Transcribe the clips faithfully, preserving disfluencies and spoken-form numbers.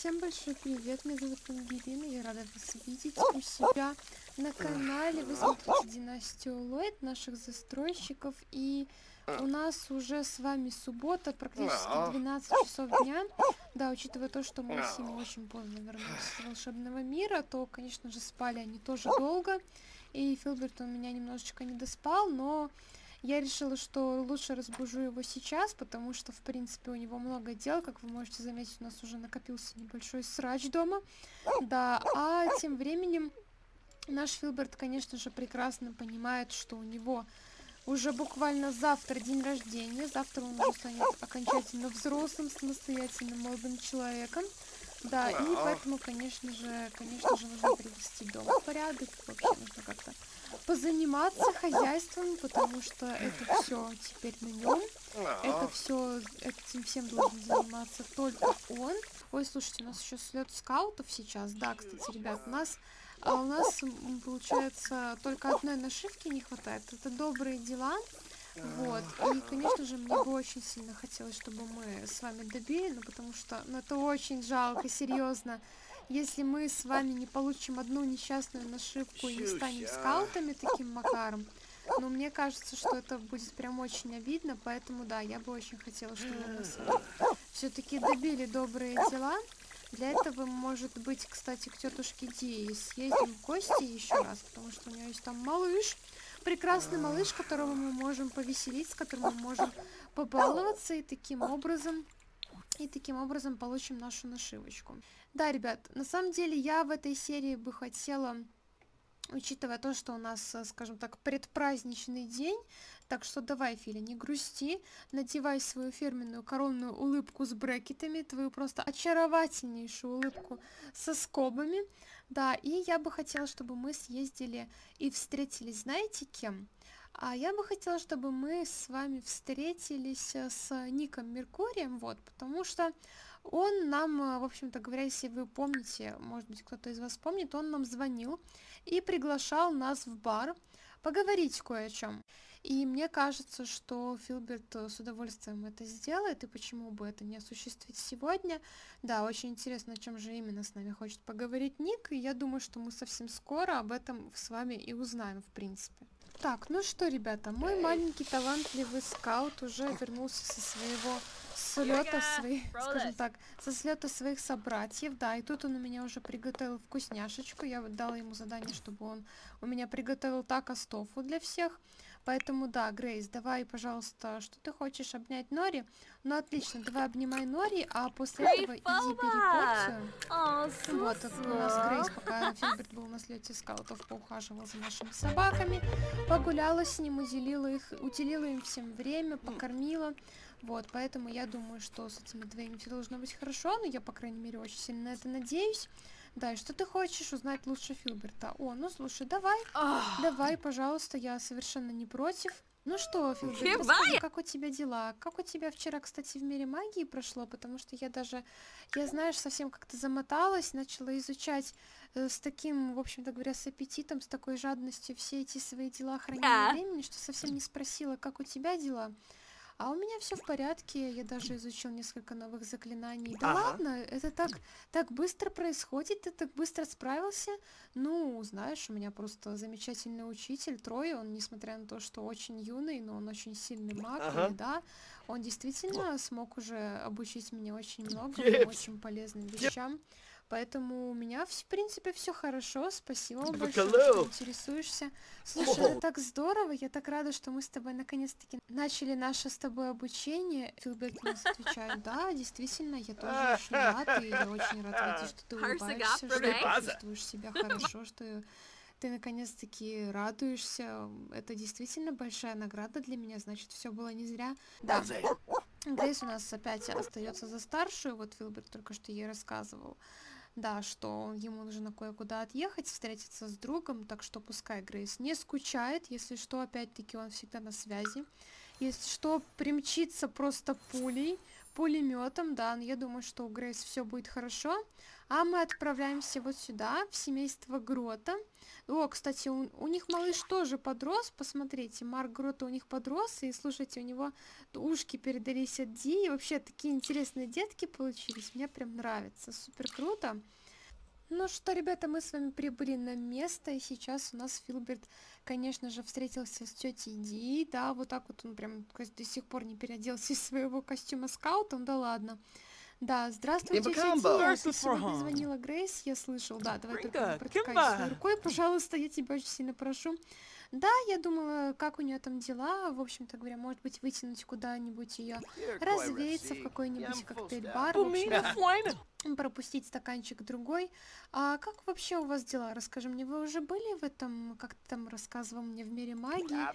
Всем большой привет, меня зовут Ангелина, я рада вас видеть у себя на канале. Вы смотрите династию Ллойд, наших застройщиков, и у нас уже с вами суббота, практически двенадцать часов дня. Да, учитывая то, что мы с ним очень поздно вернулись из волшебного мира, то, конечно же, спали они тоже долго, и Филберт у меня немножечко не доспал, но я решила, что лучше разбужу его сейчас, потому что, в принципе, у него много дел. Как вы можете заметить, у нас уже накопился небольшой срач дома. Да, а тем временем наш Филберт, конечно же, прекрасно понимает, что у него уже буквально завтра день рождения. Завтра он уже станет окончательно взрослым, самостоятельным молодым человеком. Да, и поэтому, конечно же, конечно же, нужно привести дом в порядок. Вообще нужно как-то позаниматься хозяйством, потому что это все теперь на нем. Это все, этим всем должен заниматься только он. Ой, слушайте, у нас еще слет скаутов сейчас. Да, кстати, ребят, у нас, а у нас получается только одной нашивки не хватает. Это добрые дела. Вот, и, конечно же, мне бы очень сильно хотелось, чтобы мы с вами добили, ну, потому что, ну, это очень жалко, серьезно. Если мы с вами не получим одну несчастную нашивку и не станем скаутами таким макаром, ну, мне кажется, что это будет прям очень обидно, поэтому, да, я бы очень хотела, чтобы мы с вами все-таки добили добрые дела. Для этого, может быть, кстати, к тетушке Ди съездим в гости еще раз, потому что у нее есть там малыш, прекрасный малыш, которого мы можем повеселить, с которым мы можем побаловаться, и таким образом, и таким образом получим нашу нашивочку. Да, ребят, на самом деле я в этой серии бы хотела, учитывая то, что у нас, скажем так, предпраздничный день, так что давай, Филя, не грусти, надевай свою фирменную коронную улыбку с брекетами, твою просто очаровательнейшую улыбку со скобами, да, и я бы хотела, чтобы мы съездили и встретились, знаете, кем? А я бы хотела, чтобы мы с вами встретились с Ником Меркурием, вот, потому что он нам, в общем-то говоря, если вы помните, может быть, кто-то из вас помнит, он нам звонил и приглашал нас в бар поговорить кое о чем. И мне кажется, что Филберт с удовольствием это сделает, и почему бы это не осуществить сегодня. Да, очень интересно, о чем же именно с нами хочет поговорить Ник, и я думаю, что мы совсем скоро об этом с вами и узнаем, в принципе. Так, ну что, ребята, мой маленький талантливый скаут уже вернулся со своего слета, своих, скажем так, со слета своих собратьев, да, и тут он у меня уже приготовил вкусняшечку, я дала ему задание, чтобы он у меня приготовил такос-тофу для всех, поэтому, да, Грейс, давай, пожалуйста, что ты хочешь, обнять Нори? Ну, отлично, давай обнимай Нори, а после этого иди бери порцию. Вот, у нас Грейс, пока Филберт был на слете скаутов, поухаживал за нашими собаками, погуляла с ним, уделила, их, уделила им всем время, покормила. Вот, поэтому я думаю, что с этими двоими все должно быть хорошо, но я, по крайней мере, очень сильно на это надеюсь. Да, и что ты хочешь узнать лучше Филберта? О, ну слушай, давай, давай, пожалуйста, я совершенно не против. Ну что, Филберт, расскажи, как у тебя дела? Как у тебя вчера, кстати, в мире магии прошло? Потому что я даже, я, знаешь, совсем как-то замоталась, начала изучать э, с таким, в общем-то говоря, с аппетитом, с такой жадностью все эти свои дела хранения времени, что совсем не спросила, как у тебя дела. А у меня все в порядке, я даже изучил несколько новых заклинаний. Да ага. Ладно, это так, так быстро происходит, ты так быстро справился. Ну, знаешь, у меня просто замечательный учитель, Трой, он, несмотря на то, что очень юный, но он очень сильный маг, ага. И да, он действительно смог уже обучить меня очень многому, yes. очень полезным вещам. Поэтому у меня, в принципе, все хорошо. Спасибо большое, что интересуешься. Слушай, это так здорово. Я так рада, что мы с тобой наконец-таки начали наше с тобой обучение. Филберт нас отвечает: да, действительно, я тоже очень рад. И я очень рад видеть, что ты улыбаешься, что ты чувствуешь себя хорошо, что ты наконец-таки радуешься. Это действительно большая награда для меня. Значит, все было не зря. Да. Грейс у нас опять остается за старшую. Вот Филберт только что ей рассказывал. Да, что ему нужно кое-куда отъехать, встретиться с другом, так что пускай Грейс не скучает, если что, опять-таки он всегда на связи. Если что, примчится просто пулей, пулеметом, да, но я думаю, что у Грейс все будет хорошо. А мы отправляемся вот сюда, в семейство Грота. О, кстати, у, у них малыш тоже подрос, посмотрите, Марк Грота у них подрос, и, слушайте, у него ушки передались от Ди, и вообще такие интересные детки получились, мне прям нравится, супер круто. Ну что, ребята, мы с вами прибыли на место, и сейчас у нас Филберт, конечно же, встретился с тетей Ди, да, вот так вот он прям до сих пор не переоделся из своего костюма скаута, да ладно. Да, здравствуй, тетя Ди, ты сегодня звонила Грейс, я слышал, да, давай только протыкай своей рукой, пожалуйста, я тебя очень сильно прошу. Да, я думала, как у нее там дела, в общем-то говоря, может быть, вытянуть куда-нибудь ее, развеяться в какой-нибудь коктейль-бар, в общем, пропустить стаканчик другой. А как вообще у вас дела? Расскажи мне, вы уже были в этом, как ты там рассказывал мне, в мире магии?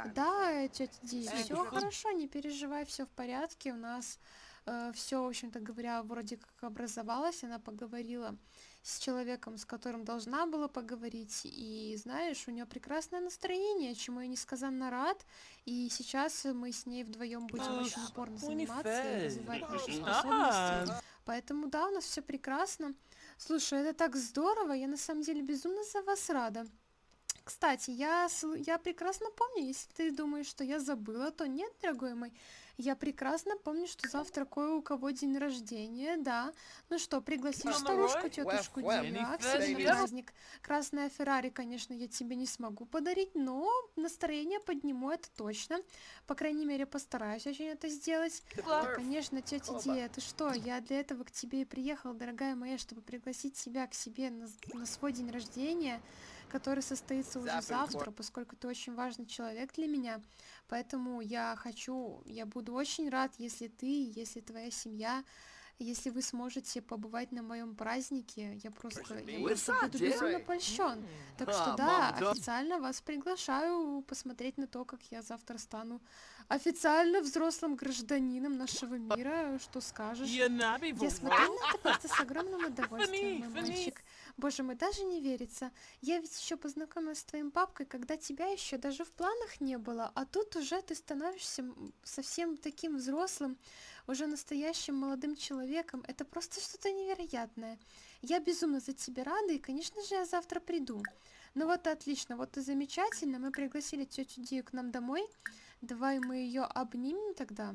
Да, тетя Ди, все хорошо, не переживай, все в порядке, у нас э, все, в общем-то говоря, вроде как образовалось, она поговорила с человеком, с которым должна была поговорить, и знаешь, у нее прекрасное настроение, чему я несказанно рад, и сейчас мы с ней вдвоем будем очень упорно заниматься и развивать наши способности, поэтому да, у нас все прекрасно. Слушай, это так здорово, я на самом деле безумно за вас рада. Кстати, я, я прекрасно помню, если ты думаешь, что я забыла, то нет, дорогой мой. Я прекрасно помню, что завтра кое у кого день рождения, да. Ну что, пригласишь старушку, тетушку Ди к себе на праздник. Красная Феррари, конечно, я тебе не смогу подарить, но настроение подниму, это точно. По крайней мере, постараюсь очень это сделать. Да, конечно, тетя Ди, ты что, я для этого к тебе и приехала, дорогая моя, чтобы пригласить тебя к себе на, на свой день рождения, который состоится уже завтра, поскольку ты очень важный человек для меня. Поэтому я хочу, я буду очень рад, если ты, если твоя семья, если вы сможете побывать на моем празднике. Я просто, я просто буду безумно польщен. Так что да, официально вас приглашаю посмотреть на то, как я завтра стану официально взрослым гражданином нашего мира. Что скажешь? Я смотрю на это просто с огромным удовольствием, мой мальчик. Боже мой, даже не верится. Я ведь еще познакомилась с твоим папкой, когда тебя еще даже в планах не было, а тут уже ты становишься совсем таким взрослым, уже настоящим молодым человеком. Это просто что-то невероятное. Я безумно за тебя рада, и, конечно же, я завтра приду. Ну вот отлично, вот и замечательно. Мы пригласили тетю Дию к нам домой. Давай мы ее обнимем тогда.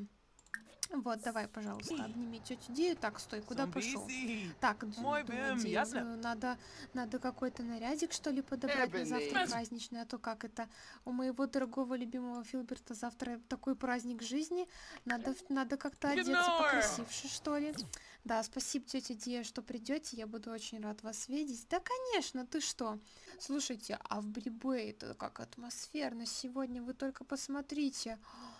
Вот, давай, пожалуйста, обними тетю Дию. Так, стой, куда пошел? Так, думаю, Ди, надо, надо какой-то нарядик, что ли, подобрать на завтра праздничный, а то как это? У моего дорогого любимого Филберта завтра такой праздник жизни, надо, надо как-то одеться покрасивше, что ли. Да, спасибо, тетя Дия, что придете, я буду очень рад вас видеть. Да, конечно, ты что? Слушайте, а в Брибэй-то как атмосферно сегодня, вы только посмотрите.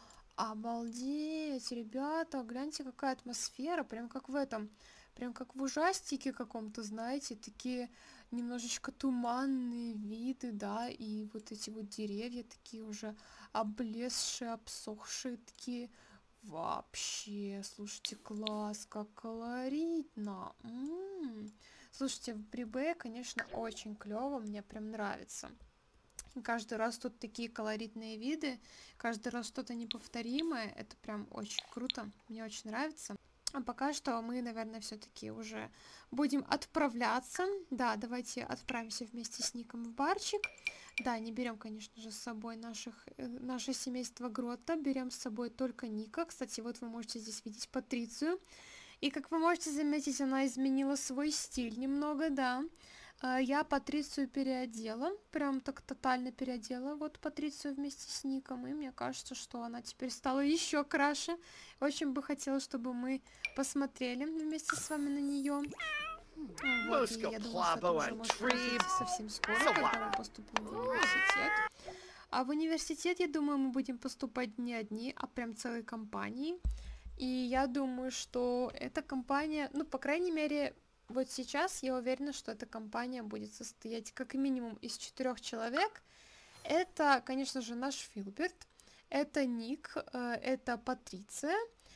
Обалдеть, ребята, гляньте, какая атмосфера, прям как в этом, прям как в ужастике каком-то, знаете, такие немножечко туманные виды, да, и вот эти вот деревья такие уже облезшие, обсохшие, такие, вообще, слушайте, класс, как колоритно. М-м-м. Слушайте, в Брибэй, конечно, очень клево, мне прям нравится. Каждый раз тут такие колоритные виды, каждый раз что-то неповторимое, это прям очень круто, мне очень нравится. А пока что мы, наверное, все-таки уже будем отправляться. Да, давайте отправимся вместе с Ником в барчик. Да, не берем, конечно же, с собой наших, э, наше семейство Грота, берем с собой только Ника. Кстати, вот вы можете здесь видеть Патрицию. И как вы можете заметить, она изменила свой стиль немного, да. Я Патрицию переодела, прям так тотально переодела вот Патрицию вместе с Ником, и мне кажется, что она теперь стала еще краше. Очень бы хотела, чтобы мы посмотрели вместе с вами на нее. Вот, и я думаю, что это уже может произойти совсем скоро, когда мы поступим в университет. А в университет, я думаю, мы будем поступать не одни, а прям целой компанией. И я думаю, что эта компания, ну, по крайней мере... Вот сейчас я уверена, что эта компания будет состоять как минимум из четырех человек. Это, конечно же, наш Филберт, это Ник, это Патриция.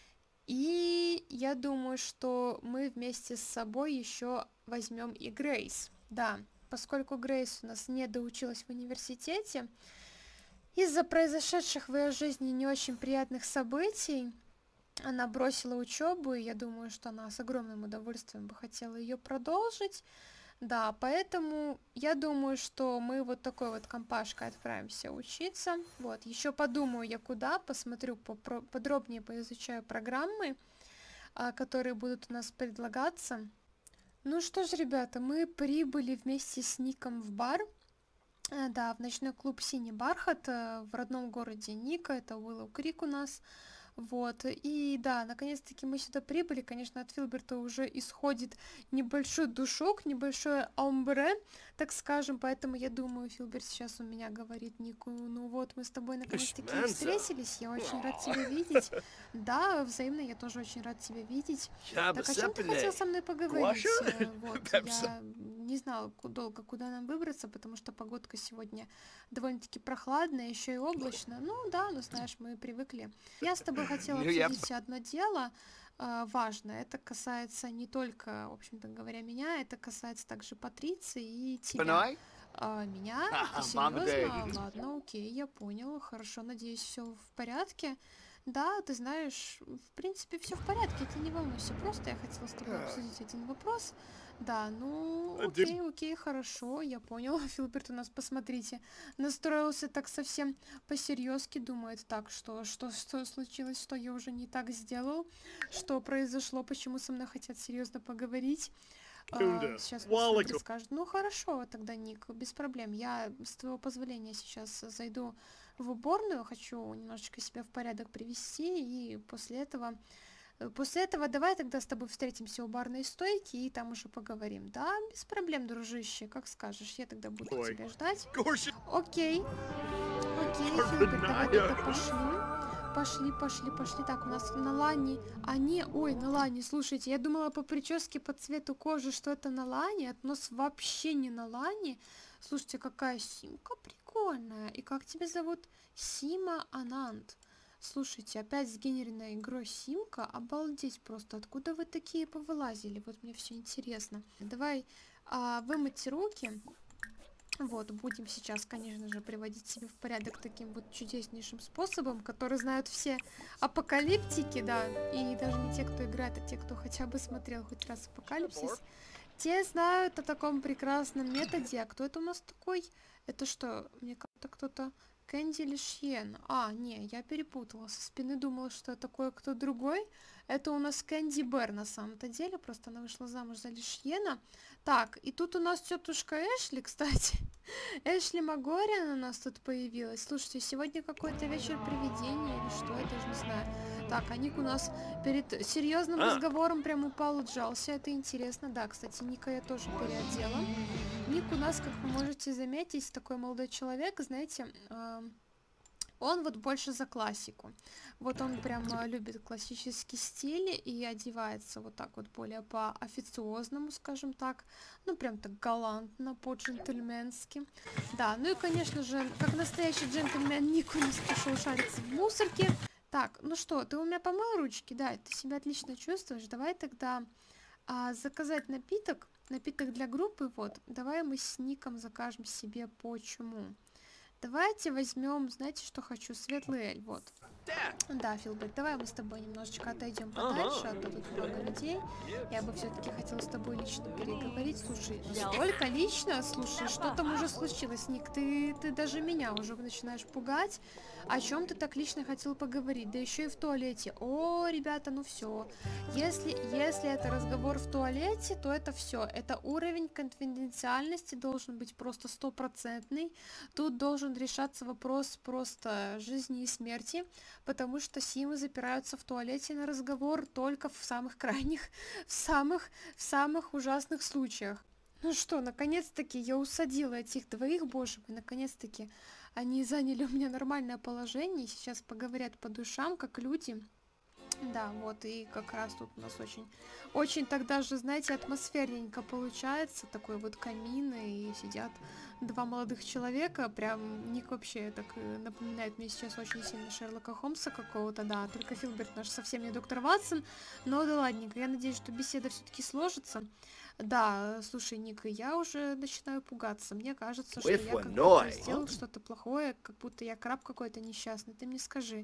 И я думаю, что мы вместе с собой еще возьмем и Грейс. Да, поскольку Грейс у нас не доучилась в университете, из-за произошедших в ее жизни не очень приятных событий, Она бросила учебу, и я думаю, что она с огромным удовольствием бы хотела ее продолжить. Да, поэтому я думаю, что мы вот такой вот компашкой отправимся учиться. Вот, еще подумаю я куда, посмотрю попро- подробнее, поизучаю программы, а, которые будут у нас предлагаться. Ну что ж, ребята, мы прибыли вместе с Ником в бар. Э, Да, в ночной клуб «Синий бархат» э, в родном городе Ника, это Уиллоу Крик у нас. Вот, и да, наконец-таки мы сюда прибыли, конечно, от Филберта уже исходит небольшой душок, небольшое омбре, так скажем, поэтому я думаю, Филберт сейчас у меня говорит Нику, ну вот, мы с тобой наконец-таки встретились, я очень рад тебя видеть. Да, взаимно, я тоже очень рад тебя видеть. Так, о чем ты хотел со мной поговорить? Э, Вот, я не знала ку- долго, куда нам выбраться, потому что погодка сегодня довольно-таки прохладная, еще и облачно. Ну да, ну знаешь, мы привыкли. Я с тобой хотела обсудить одно дело э, важное. Это касается не только, в общем-то говоря, меня, это касается также Патриции и тебя. А, меня? Ты серьезно? Ладно, окей, я понял. Хорошо, надеюсь, все в порядке. Да, ты знаешь, в принципе, все в порядке, ты не волнуйся. Просто я хотела с тобой обсудить один вопрос. Да, ну, окей, окей, хорошо, я понял. Филберт у нас, посмотрите, настроился так совсем по-серьезки, думает так, что, что, что случилось, что я уже не так сделал, что произошло, почему со мной хотят серьезно поговорить. А, сейчас мне Филберт скажет, ну хорошо, тогда, Ник, без проблем. Я, с твоего позволения, сейчас зайду в уборную, хочу немножечко себя в порядок привести, и после этого Э, После этого давай тогда с тобой встретимся у барной стойки и там уже поговорим. Да, без проблем, дружище, как скажешь. Я тогда буду тебя ждать. Окей, окей, Филберт, давай тогда пошли. Пошли, пошли, пошли. Так, у нас на Лане... А не, ой, на Лане, слушайте, я думала по прическе, по цвету кожи, что это на Лане, а у нас вообще не на Лане. Слушайте, какая симка прикольная. И как тебя зовут? Сима Ананд. Слушайте, опять сгенеренная игрой Симка, обалдеть просто, откуда вы такие повылазили, вот мне все интересно. Давай а, вымыть руки, вот, будем сейчас, конечно же, приводить себя в порядок таким вот чудеснейшим способом, который знают все апокалиптики, да, и даже не те, кто играет, а те, кто хотя бы смотрел хоть раз Апокалипсис, те знают о таком прекрасном методе. А кто это у нас такой? Это что, мне как-то кто-то... Кэнди Лишьен. А, не, я перепутала. Со спины думала, что это кое-кто другой. Это у нас Кэнди Бэр на самом-то деле. Просто она вышла замуж за Лишьена. Так, и тут у нас тетушка Эшли, кстати. Эшли Магориан у нас тут появилась. Слушайте, сегодня какой-то вечер привидения или что, я даже не знаю. Так, а Ник у нас перед серьезным А, разговором прям упал, отжался. Это интересно. Да, кстати, Ника я тоже переодела. Ник у нас, как вы можете заметить, такой молодой человек, знаете, а, он вот больше за классику. Вот он прям а, любит классический стиль и одевается вот так вот более по-официозному, скажем так. Ну, прям так галантно, по-джентльменски. Да, ну и, конечно же, как настоящий джентльмен, Ник у нас пришел шариться в мусорке. Так, ну что, ты у меня помыл ручки? Да, ты себя отлично чувствуешь. Давай тогда а, заказать напиток. Напиток для группы, вот. Давай мы с Ником закажем себе по чему. Давайте возьмем, знаете, что хочу? Светлый эль, вот. Да, Филберт, давай мы с тобой немножечко отойдем подальше, а то тут много людей. Я бы все-таки хотела с тобой лично переговорить. Слушай, настолько лично? Слушай, что там уже случилось, Ник? Ты, ты даже меня уже начинаешь пугать. О чем ты так лично хотел поговорить? Да еще и в туалете. О, ребята, ну все. Если, если это разговор в туалете, то это все. Это уровень конфиденциальности должен быть просто стопроцентный. Тут должен решаться вопрос просто жизни и смерти, потому что симы запираются в туалете на разговор только в самых крайних, в самых, в самых ужасных случаях. Ну что, наконец-таки я усадила этих двоих, боже мой, наконец-таки они заняли у меня нормальное положение, сейчас поговорят по душам, как люди. Да, вот, и как раз тут у нас очень, очень тогда же, знаете, атмосферненько получается, такой вот камин, и сидят два молодых человека, прям Ник вообще так э, напоминает мне сейчас очень сильно Шерлока Холмса какого-то, да, только Филберт наш совсем не доктор Ватсон, но да ладненько, я надеюсь, что беседа все-таки сложится. Да, слушай, Ник, я уже начинаю пугаться, мне кажется, что я как будто сделал что-то плохое, как будто я краб какой-то несчастный, ты мне скажи,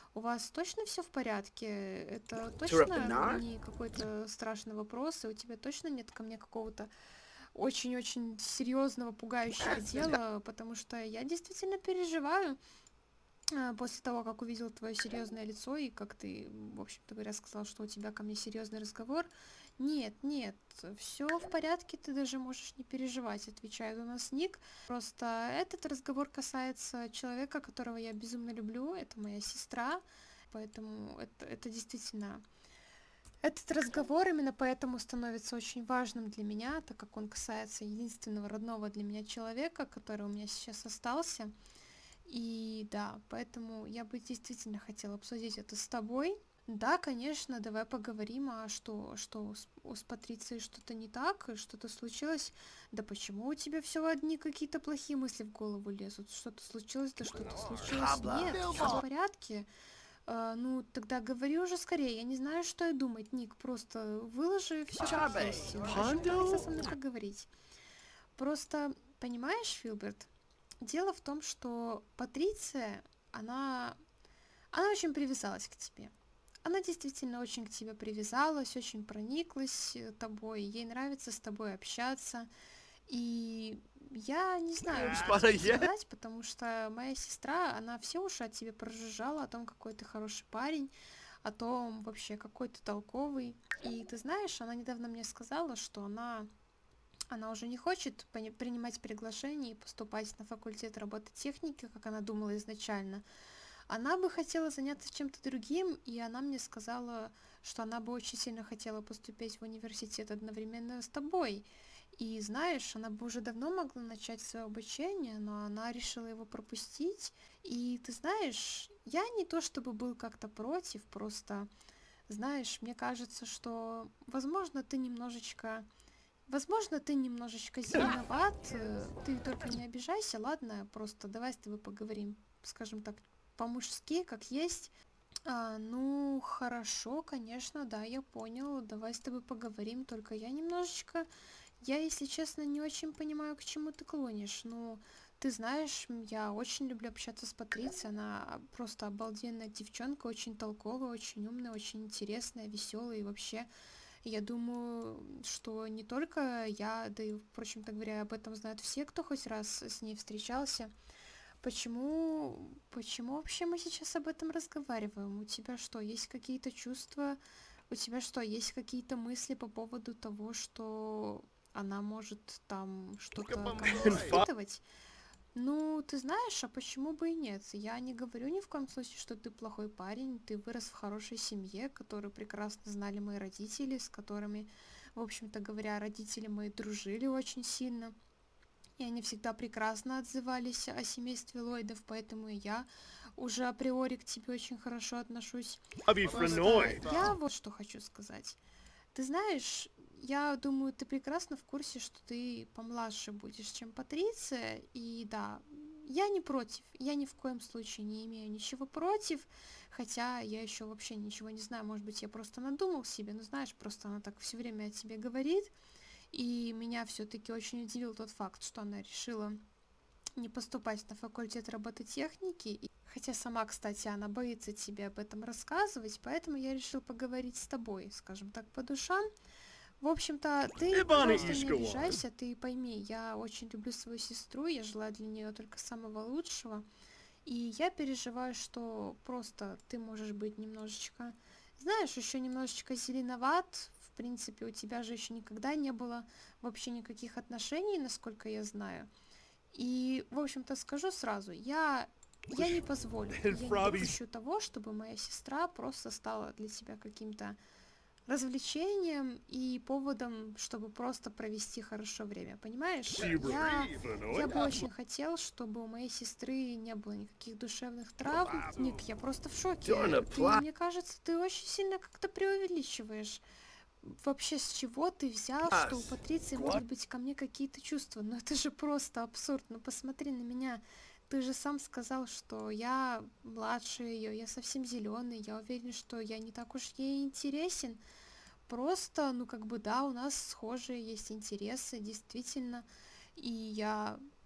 У вас точно все в порядке? Это Interrupt the точно knot? не какой-то страшный вопрос, и у тебя точно нет ко мне какого-то очень-очень серьезного, пугающего дела, потому что я действительно переживаю а, после того, как увидел твое серьезное лицо и как ты, в общем-то говоря, сказал, что у тебя ко мне серьезный разговор. Нет, нет, все в порядке, ты даже можешь не переживать, отвечает у нас Ник. Просто этот разговор касается человека, которого я безумно люблю, это моя сестра, поэтому это, это действительно... Этот разговор именно поэтому становится очень важным для меня, так как он касается единственного родного для меня человека, который у меня сейчас остался. И да, поэтому я бы действительно хотела обсудить это с тобой. Да, конечно, давай поговорим, а что, что с, у- с Патрицией что-то не так, что-то случилось? Да почему у тебя все одни какие-то плохие мысли в голову лезут? Что-то случилось, да что-то случилось? Habla. Нет, все в порядке. А, ну, тогда говори уже скорее, я не знаю, что и думать, Ник, просто выложи все как Чабе. есть. Зачем пытаться со мной Hondo? поговорить? Просто, понимаешь, Филберт, дело в том, что Патриция, она, она очень привязалась к тебе. Она действительно очень к тебе привязалась, очень прониклась э, тобой, ей нравится с тобой общаться. И я не знаю, что Spana, тебе yeah. сказать, потому что моя сестра, она все уши от тебя прожужжала о том, какой ты хороший парень, о том вообще, какой ты толковый. И ты знаешь, она недавно мне сказала, что она она уже не хочет пони- принимать приглашение и поступать на факультет робототехники, как она думала изначально. Она бы хотела заняться чем-то другим, и она мне сказала, что она бы очень сильно хотела поступить в университет одновременно с тобой. И знаешь, она бы уже давно могла начать свое обучение, но она решила его пропустить. И ты знаешь, я не то чтобы был как-то против, просто, знаешь, мне кажется, что, возможно, ты немножечко Возможно, ты немножечко зеленоват, э, ты только не обижайся, ладно? Просто давай с тобой поговорим, скажем так, по-мужски, как есть. А, ну, хорошо, конечно, да, я понял, давай с тобой поговорим, только я немножечко, я, если честно, не очень понимаю, к чему ты клонишь. Ну, ты знаешь, м, я очень люблю общаться с Патрицией, она просто обалденная девчонка, очень толковая, очень умная, очень интересная, веселая и вообще я думаю, что не только я, да и, впрочем-то говоря, об этом знают все, кто хоть раз с ней встречался. Почему, почему вообще мы сейчас об этом разговариваем? У тебя что, есть какие-то чувства? У тебя что, есть какие-то мысли по поводу того, что она может там что-то ко мне испытывать? Ну, ты знаешь, а почему бы и нет? Я не говорю ни в коем случае, что ты плохой парень. Ты вырос в хорошей семье, которую прекрасно знали мои родители, с которыми, в общем-то говоря, родители мои дружили очень сильно. И они всегда прекрасно отзывались о семействе Ллойдов, поэтому и я уже априори к тебе очень хорошо отношусь. Abi Просто Frenoid. я вот что хочу сказать. Ты знаешь, я думаю, ты прекрасно в курсе, что ты помладше будешь, чем Патриция, и да, я не против, я ни в коем случае не имею ничего против, хотя я еще вообще ничего не знаю, может быть, я просто надумал себе, но знаешь, просто она так все время о тебе говорит, и меня все-таки очень удивил тот факт, что она решила не поступать на факультет робототехники, и- хотя сама, кстати, она боится тебе об этом рассказывать, поэтому я решил поговорить с тобой, скажем так, по душам. В общем-то, ты, Ibani пожалуйста, не Ishkawan. обижайся, ты пойми, я очень люблю свою сестру, я желаю для нее только самого лучшего, и я переживаю, что просто ты можешь быть немножечко, знаешь, еще немножечко зеленоват, в принципе, у тебя же еще никогда не было вообще никаких отношений, насколько я знаю, и, в общем-то, скажу сразу, я, я не позволю, And я не Frobby's допущу того, чтобы моя сестра просто стала для тебя каким-то развлечением и поводом, чтобы просто провести хорошо время, понимаешь? Super Я, я бы Frenoid. очень хотел, чтобы у моей сестры не было никаких душевных травм. Ник, я просто в шоке. Donna Ты, Pla. мне кажется, ты очень сильно как-то преувеличиваешь. Вообще, с чего ты взял, что у Патриции могут быть ко мне какие-то чувства? Ну это же просто абсурд. Ну посмотри на меня. Ты же сам сказал, что я младше ее, я совсем зеленый, я уверен, что я не так уж ей интересен. Просто, ну как бы да, у нас схожие есть интересы, действительно. И я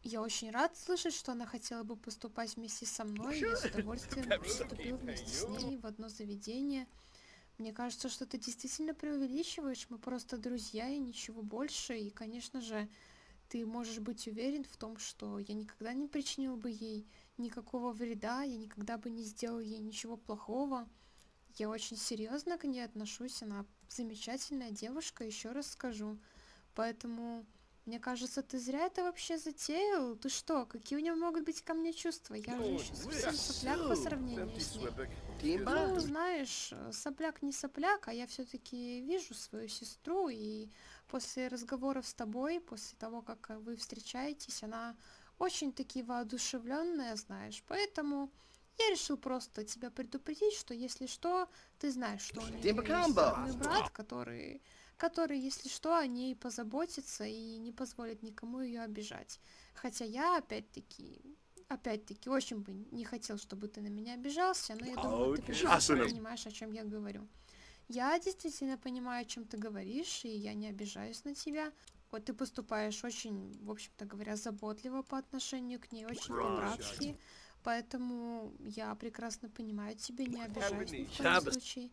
я очень рад слышать, что она хотела бы поступать вместе со мной. Я с удовольствием бы поступила вместе с ней в одно заведение. Мне кажется, что ты действительно преувеличиваешь. Мы просто друзья и ничего больше. И, конечно же, ты можешь быть уверен в том, что я никогда не причинил бы ей никакого вреда, я никогда бы не сделал ей ничего плохого. Я очень серьезно к ней отношусь, она замечательная девушка, еще раз скажу. Поэтому, мне кажется, ты зря это вообще затеял. Ты что, какие у нее могут быть ко мне чувства? Я же еще совсем сопляк по сравнению с ней. Ну, знаешь, сопляк не сопляк, а я все-таки вижу свою сестру, и после разговоров с тобой, после того, как вы встречаетесь, она очень-таки воодушевленная, знаешь, поэтому я решил просто тебя предупредить, что если что, ты знаешь, что у нее есть родной брат, который, который, если что, о ней позаботится и не позволит никому ее обижать. Хотя я, опять-таки, опять-таки, очень бы не хотел, чтобы ты на меня обижался, но я думаю, ты прекрасно понимаешь, о чем я говорю. Я действительно понимаю, о чем ты говоришь, и я не обижаюсь на тебя. Вот ты поступаешь очень, в общем-то говоря, заботливо по отношению к ней, очень по-братски. Поэтому я прекрасно понимаю тебя, не обижаюсь ни в коем случае.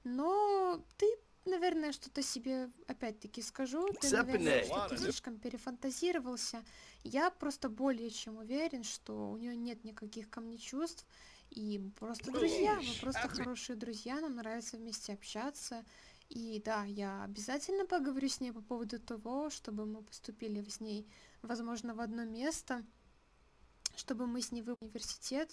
Но ты, наверное, что-то себе, опять-таки, скажу. Ты, наверное, что-то слишком перефантазировался. Я просто более чем уверен, что у нее нет никаких ко мне чувств. И просто друзья, мы просто хорошие друзья, нам нравится вместе общаться. И да, я обязательно поговорю с ней по поводу того, чтобы мы поступили с ней, возможно, в одно место, чтобы мы с ней в университет.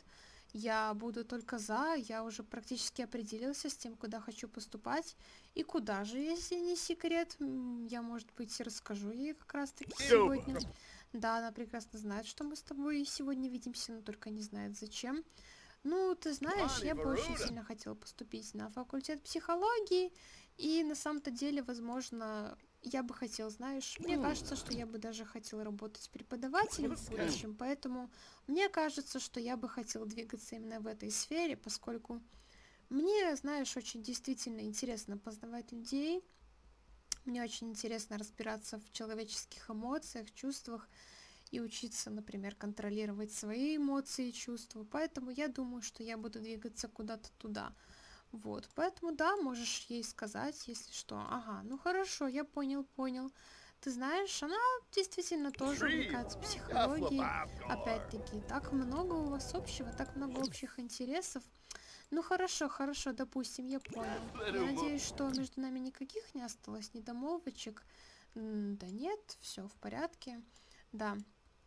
Я буду только за, я уже практически определился с тем, куда хочу поступать. И куда же, если не секрет, я, может быть, расскажу ей как раз-таки сегодня. Да, она прекрасно знает, что мы с тобой сегодня видимся, но только не знает зачем. Ну, ты знаешь, я бы очень сильно хотела поступить на факультет психологии, и на самом-то деле, возможно, я бы хотела, знаешь, мне кажется, что я бы даже хотела работать преподавателем в будущем, поэтому мне кажется, что я бы хотела двигаться именно в этой сфере, поскольку мне, знаешь, очень действительно интересно познавать людей, мне очень интересно разбираться в человеческих эмоциях, чувствах, и учиться, например, контролировать свои эмоции и чувства. Поэтому я думаю, что я буду двигаться куда-то туда. Вот, поэтому да, можешь ей сказать, если что. Ага, ну хорошо, я понял, понял. Ты знаешь, она действительно тоже увлекается психологией. Опять-таки, так много у вас общего, так много общих интересов. Ну хорошо, хорошо, допустим, я понял. Я надеюсь, что между нами никаких не осталось недомолвочек. Да нет, все в порядке. Да.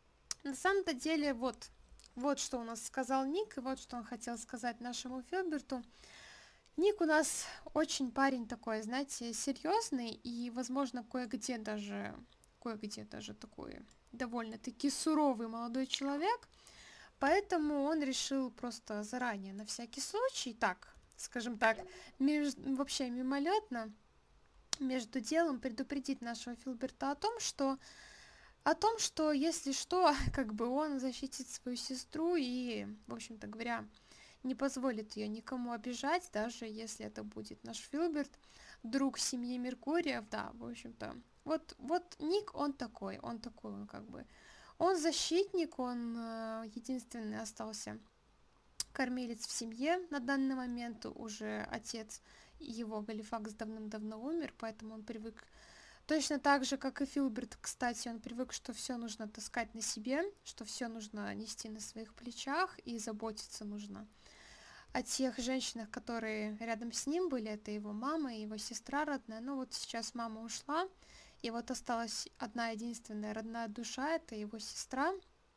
На самом-то деле, вот, вот что у нас сказал Ник, и вот что он хотел сказать нашему Филберту. Ник у нас очень парень такой, знаете, серьезный и, возможно, кое-где даже, кое-где даже такой довольно-таки суровый молодой человек, поэтому он решил просто заранее, на всякий случай, так, скажем так, меж, вообще мимолетно, между делом предупредить нашего Филберта о том, что О том, что, если что, как бы он защитит свою сестру и, в общем-то говоря, не позволит ее никому обижать, даже если это будет наш Филберт, друг семьи Меркуриев, да, в общем-то. Вот, вот Ник, он такой, он такой, он как бы, он защитник, он э, единственный остался кормилец в семье на данный момент, уже отец его, Галифакс, давным-давно умер, поэтому он привык. Точно так же, как и Филберт, кстати, он привык, что все нужно таскать на себе, что все нужно нести на своих плечах и заботиться нужно о тех женщинах, которые рядом с ним были. Это его мама и его сестра родная. Ну вот сейчас мама ушла, и вот осталась одна единственная родная душа, это его сестра.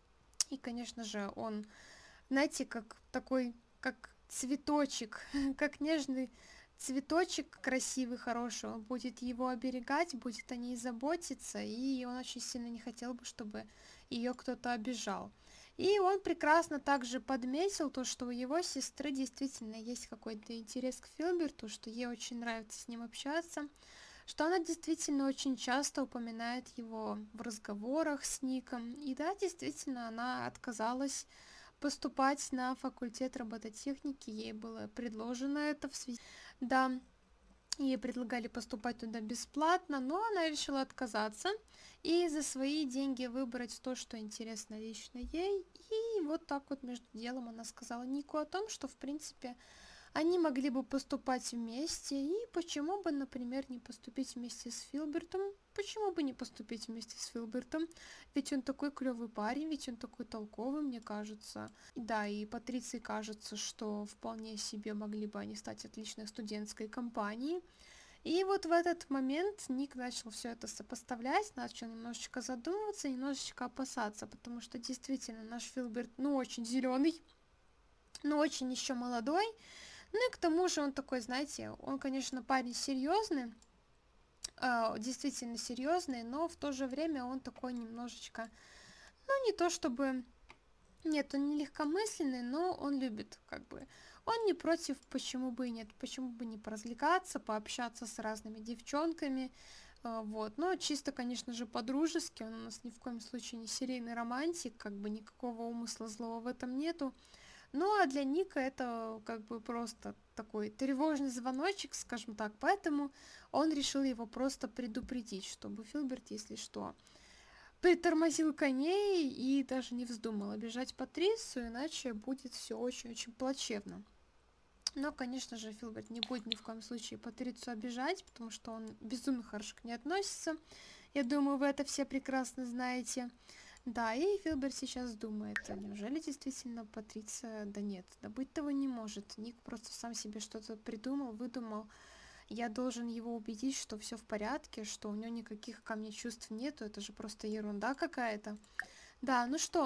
И, конечно же, он, знаете, как такой, как цветочек, как нежный цветочек красивый, хороший, он будет его оберегать, будет о ней заботиться, и он очень сильно не хотел бы, чтобы ее кто-то обижал. И он прекрасно также подметил то, что у его сестры действительно есть какой-то интерес к Филберту, что ей очень нравится с ним общаться, что она действительно очень часто упоминает его в разговорах с Ником. И да, действительно, она отказалась поступать на факультет робототехники, ей было предложено это в связи. Да, Ей предлагали поступать туда бесплатно, но она решила отказаться и за свои деньги выбрать то, что интересно лично ей. И вот так вот между делом она сказала Нику о том, что в принципе они могли бы поступать вместе, и почему бы, например, не поступить вместе с Филбертом? Почему бы не поступить вместе с Филбертом? Ведь он такой клевый парень, ведь он такой толковый, мне кажется. Да, и Патриции кажется, что вполне себе могли бы они стать отличной студентской компанией. И вот в этот момент Ник начал все это сопоставлять, начал немножечко задумываться, немножечко опасаться, потому что действительно наш Филберт, ну, очень зеленый, но очень еще молодой. Ну и к тому же он такой, знаете, он, конечно, парень серьезный, э, действительно серьезный, но в то же время он такой немножечко, ну не то чтобы, нет, он не легкомысленный, но он любит, как бы, он не против, почему бы и нет, почему бы не поразвлекаться, пообщаться с разными девчонками, э, вот, но чисто, конечно же, по-дружески, он у нас ни в коем случае не серийный романтик, как бы никакого умысла злого в этом нету. Ну, а для Ника это как бы просто такой тревожный звоночек, скажем так, поэтому он решил его просто предупредить, чтобы Филберт, если что, притормозил коней и даже не вздумал обижать Патрисию, иначе будет все очень-очень плачевно. Но, конечно же, Филберт не будет ни в коем случае Патрицию обижать, потому что он безумно хорошо к ней относится. Я думаю, вы это все прекрасно знаете. Да, и Филберт сейчас думает, а неужели действительно Патриция... Да нет, да быть того не может. Ник просто сам себе что-то придумал, выдумал. Я должен его убедить, что все в порядке, что у него никаких ко мне чувств нету. Это же просто ерунда какая-то. Да, ну что,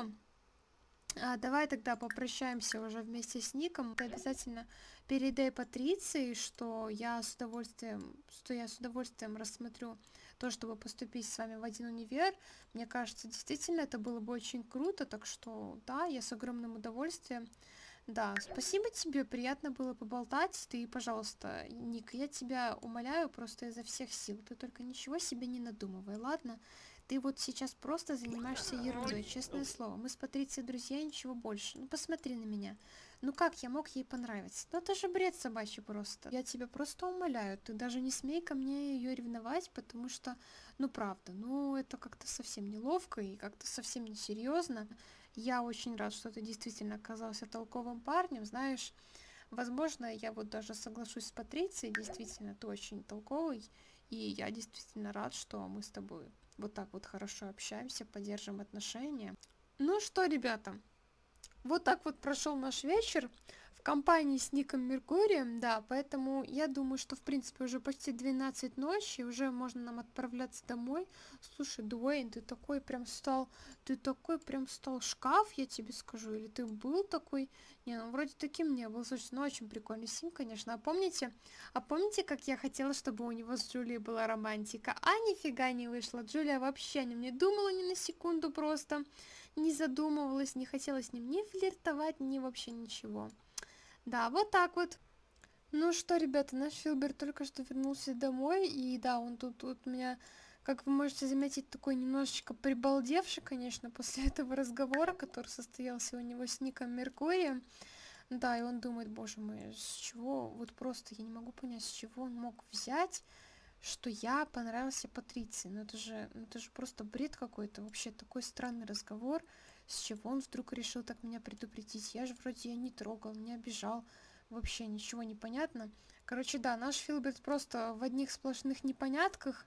а, давай тогда попрощаемся уже вместе с Ником. Ты обязательно передай Патриции, что я с удовольствием, что я с удовольствием рассмотрю то, чтобы поступить с вами в один универ. Мне кажется, действительно, это было бы очень круто, так что, да, я с огромным удовольствием. Да, спасибо тебе, приятно было поболтать. Ты, пожалуйста, Ник, я тебя умоляю просто изо всех сил. Ты только ничего себе не надумывай, ладно? Ты вот сейчас просто занимаешься ерундой, честное слово. Мы с Патрицией друзья, ничего больше. Ну, посмотри на меня. Ну как я мог ей понравиться? Ну это же бред собачий просто. Я тебя просто умоляю, ты даже не смей ко мне ее ревновать, потому что, ну правда, ну это как-то совсем неловко и как-то совсем несерьезно. Я очень рад, что ты действительно оказался толковым парнем, знаешь, возможно, я вот даже соглашусь с Патрицией, действительно, ты очень толковый, и я действительно рад, что мы с тобой вот так вот хорошо общаемся, поддерживаем отношения. Ну что, ребята, вот так вот прошел наш вечер в компании с Ником Меркурием, да, поэтому я думаю, что в принципе уже почти двенадцать ночи, уже можно нам отправляться домой. Слушай, Дуэйн, ты такой прям стал, ты такой прям стал шкаф, я тебе скажу, или ты был такой? Не, ну вроде таким не был. Слушай, ну очень прикольный сим, конечно. А помните, а помните, как я хотела, чтобы у него с Джулией была романтика? А нифига не вышло. Джулия вообще о нем не думала ни на секунду просто. Не задумывалась, не хотела с ним ни флиртовать, ни вообще ничего. Да, вот так вот. Ну что, ребята, наш Филберт только что вернулся домой, и да, он тут, тут у меня, как вы можете заметить, такой немножечко прибалдевший, конечно, после этого разговора, который состоялся у него с Ником Меркурием. Да, и он думает, боже мой, с чего, вот просто я не могу понять, с чего он мог взять, что я понравился Патриции. Ну это же, ну это же просто бред какой-то. Вообще такой странный разговор. С чего он вдруг решил так меня предупредить? Я же вроде ее не трогал, не обижал. Вообще ничего не понятно. Короче, да, наш Филберт просто в одних сплошных непонятках.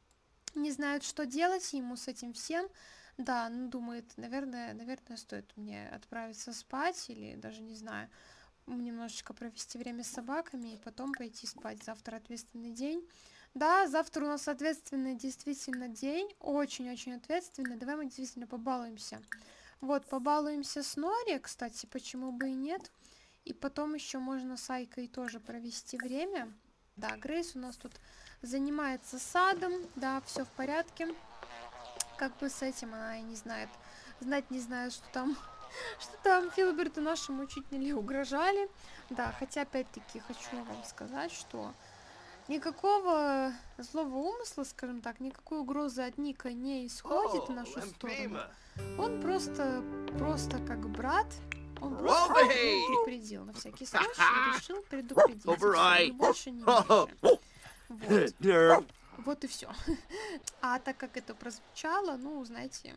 Не знает, что делать ему с этим всем. Да, ну думает, наверное, наверное, стоит мне отправиться спать или даже не знаю, немножечко провести время с собаками и потом пойти спать. Завтра ответственный день. Да, завтра у нас ответственный действительно день, очень-очень ответственный. Давай мы действительно побалуемся. Вот, побалуемся с Нори, кстати, почему бы и нет. И потом еще можно с Айкой тоже провести время. Да, Грейс у нас тут занимается садом, да, все в порядке. Как бы с этим она и не знает, знать не знает, что там, что там Филберту нашему чуть не угрожали. Да, хотя опять-таки хочу вам сказать, что никакого злого умысла, скажем так, никакой угрозы от Ника не исходит в нашу сторону. Он просто, просто как брат, он просто предупредил, на всякий случай решил предупредить, и больше, не меньше. Вот. Вот и все. А так как это прозвучало, ну, знаете,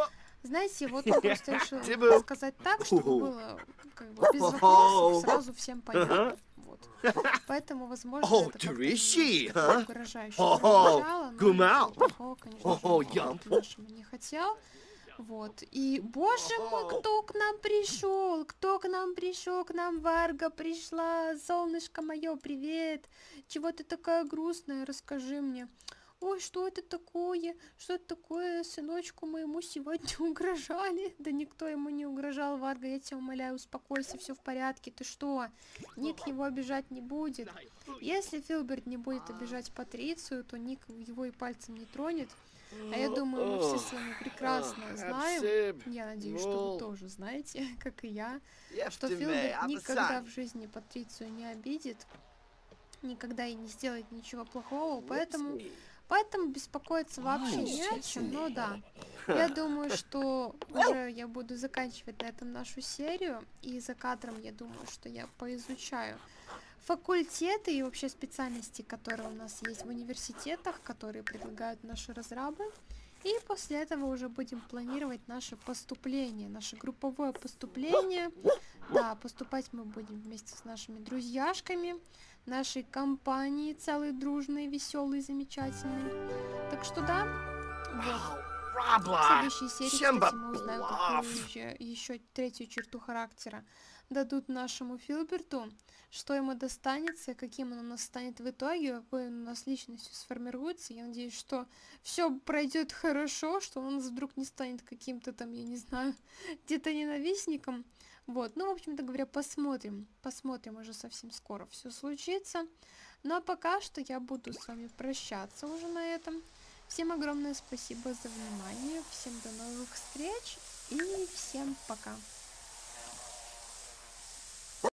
знаете, вот я просто решила сказать так, чтобы было как бы без вопросов, сразу всем понятно. Вот. Поэтому, возможно, это как-то угрожающе прозвучало, но ничего плохого, конечно же, нашему не хотел. Вот. И, боже мой, кто к нам пришел? Кто к нам пришел? К нам Варга пришла. Солнышко мое, привет. Чего ты такая грустная? Расскажи мне. Ой, что это такое? Что это такое? Сыночку моему сегодня угрожали. Да никто ему не угрожал, Варга, я тебя умоляю, успокойся, все в порядке. Ты что? Ник его обижать не будет. Если Филберт не будет обижать Патрицию, то Ник его и пальцем не тронет. А я думаю, мы все с вами прекрасно знаем, я надеюсь, что вы тоже знаете, как и я, что Филберт никогда в жизни Патрицию не обидит, никогда и не сделает ничего плохого, поэтому, поэтому беспокоиться вообще не о чем, но да. Я думаю, что уже я буду заканчивать на этом нашу серию, и за кадром я думаю, что я поизучаю факультеты и вообще специальности, которые у нас есть в университетах, которые предлагают наши разрабы. И после этого уже будем планировать наше поступление, наше групповое поступление. Да, поступать мы будем вместе с нашими друзьяшками, нашей компанией целой, дружной, веселой, замечательной. Так что да, вот. В следующей серии, кстати, мы узнаем, какую еще, еще третью черту характера дадут нашему Филберту, что ему достанется, каким он у нас станет в итоге, какой он у нас личностью сформируется. Я надеюсь, что все пройдет хорошо, что он у нас вдруг не станет каким-то там, я не знаю, где-то ненавистником. Вот, ну, в общем-то говоря, посмотрим, посмотрим, уже совсем скоро все случится. Ну, а пока что я буду с вами прощаться уже на этом. Всем огромное спасибо за внимание, всем до новых встреч и всем пока.